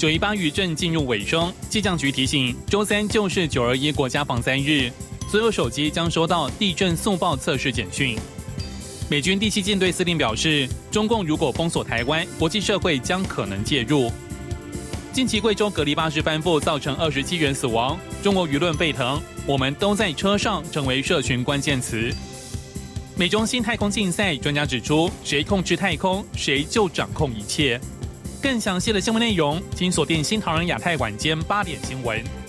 918余震进入尾声，气象局提醒，周三就是921国家防灾日，所有手机将收到地震速报测试简讯。美军第7舰队司令表示，中共如果封锁台湾，国际社会将可能介入。近期贵州隔离巴士翻覆，造成27人死亡，中国舆论沸腾，我们都在车上成为社群关键词。美中新太空竞赛，专家指出，谁控制太空，谁就掌控一切。更详细的新闻内容，请锁定新唐人亚太晚间8点新闻。